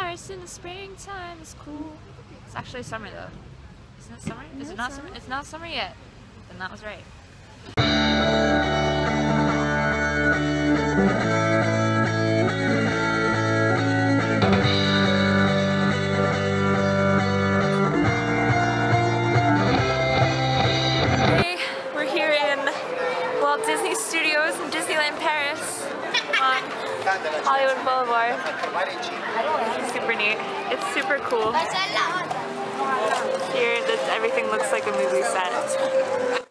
Paris in the springtime is cool. It's actually summer though. Isn't it summer? Is it not summer? It's not summer yet. Then that was right. Disney Studios in Disneyland Paris on Hollywood Boulevard. It's super neat. It's super cool. Here, everything looks like a movie set.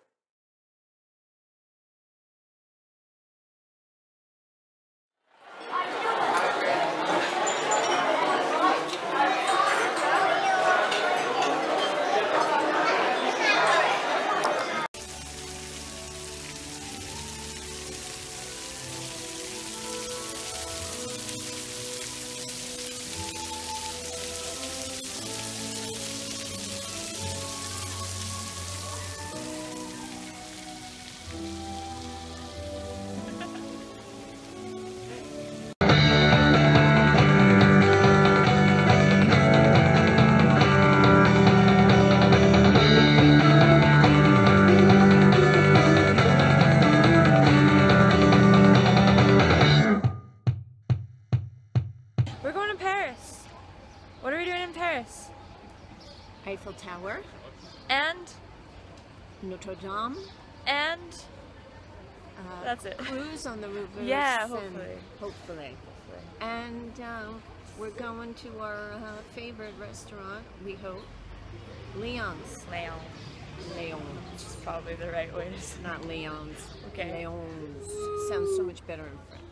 We're going to Paris. What are we doing in Paris? Eiffel Tower. And? Notre Dame. And? That's it. Cruise on the rivers. Yeah, hopefully. Hopefully. And we're going to our favorite restaurant, we hope. Leon's. Leon's. Which is probably the right way to say it. Not Leon's. Okay. Leon's. Sounds so much better in French.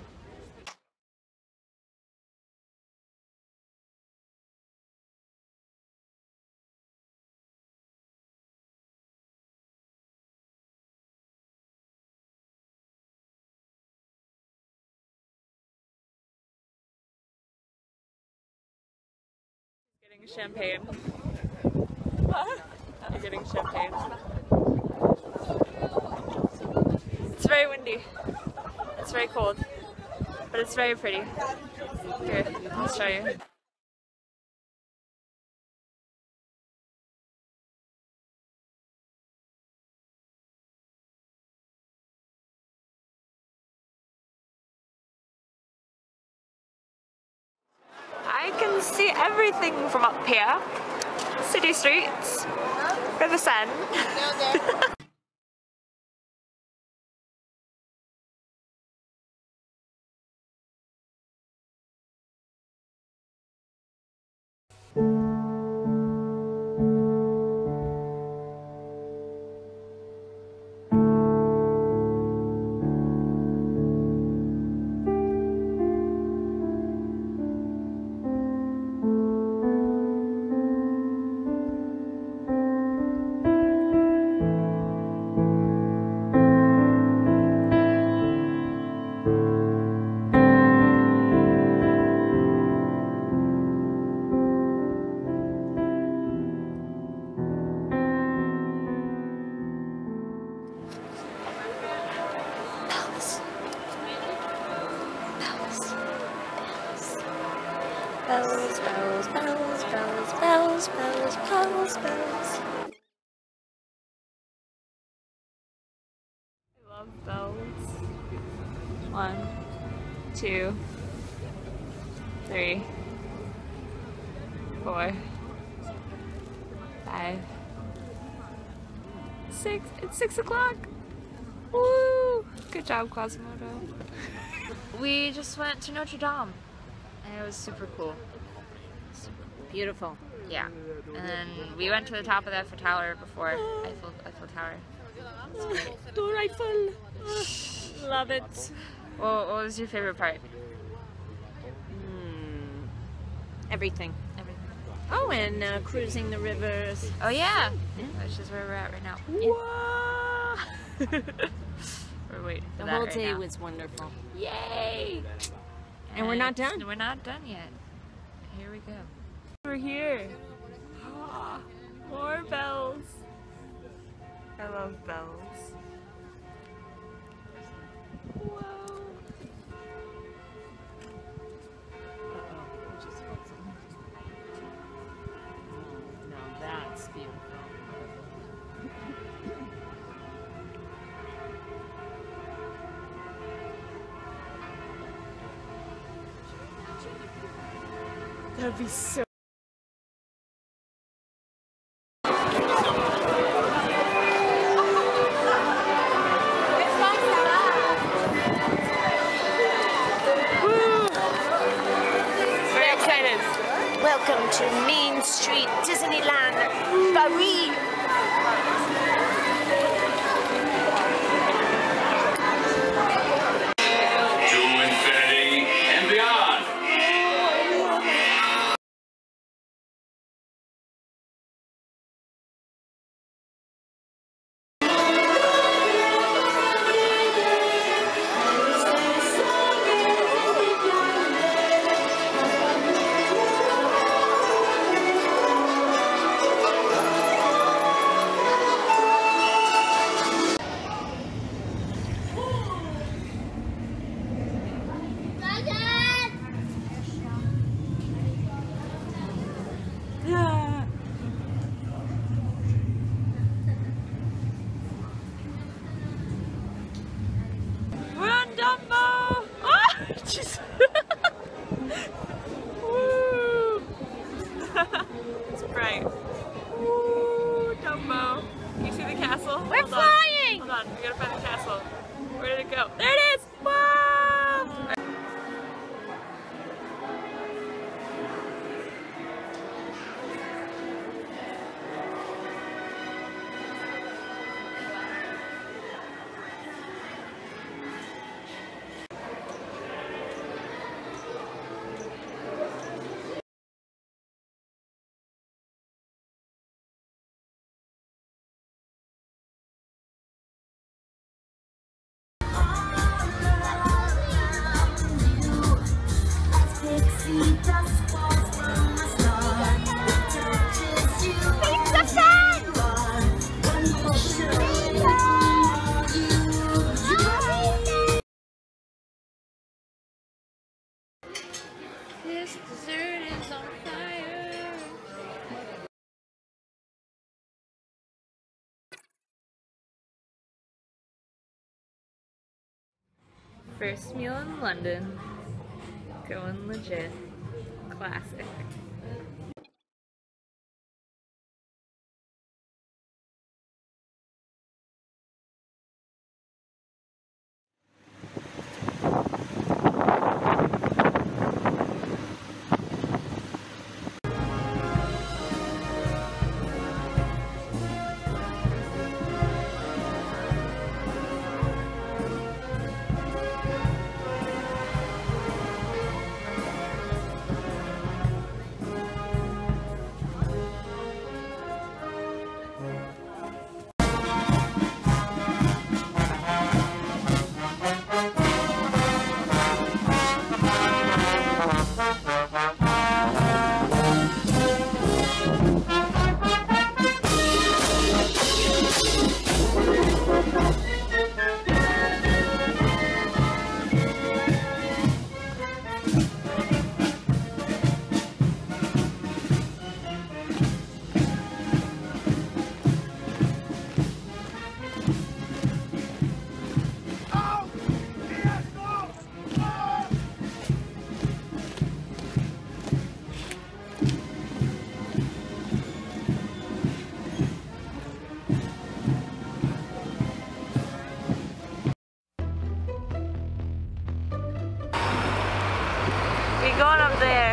Getting champagne. I'm getting champagne. It's very windy. It's very cold. But it's very pretty. Here, I'll show you. I can see everything from up here. City streets, River Seine. Bells, bells, bells, bells, bells, bells, bells, bells. I love bells. 1, 2, 3, 4, 5, 6. It's 6 o'clock. Woo! Good job, Quasimodo. We just went to Notre Dame. And it was super cool. Beautiful. Yeah. And then we went to the top of the Eiffel Tower before. Eiffel Tower. It's great. Tour Eiffel. Love it. Well, what was your favorite part? Everything. Everything. Oh, and cruising the rivers. Oh yeah. Which is where we're at right now. Whoa! We're waiting for The that whole right day now. was wonderful. Yay! And we're not done. We're not done yet. Here we go. We're here. More bells. I love bells. Whoa. Uh-oh. That'd be so. Very excited. Welcome to Main Street Disneyland, Paris. To infinity and beyond. Yeah. We're on Dumbo! Oh, jeez. Woo! It's bright. Woo, Dumbo. Can you see the castle? We're Hold on. flying! Hold on, we gotta find the castle. Where did it go? There it is! Wow! This dessert is on fire. First meal in London. Going legit. Classic. We're going up there.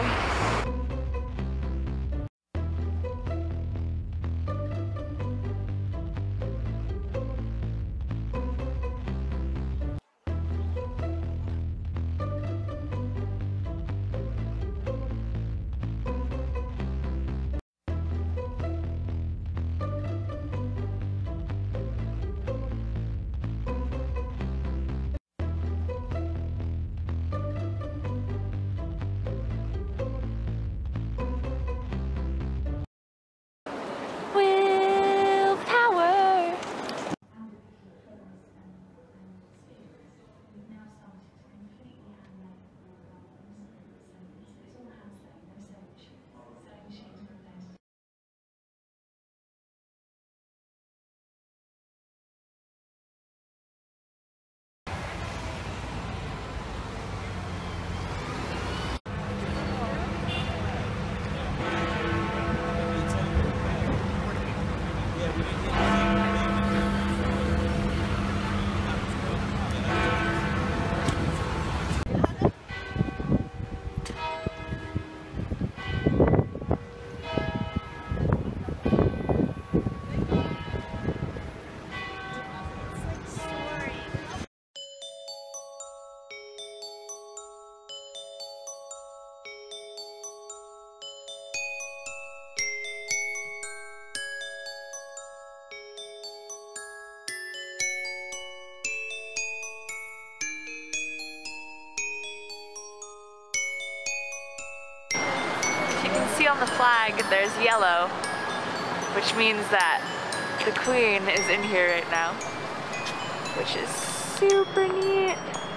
see on the flag there's yellow, which means that the Queen is in here right now, which is super neat.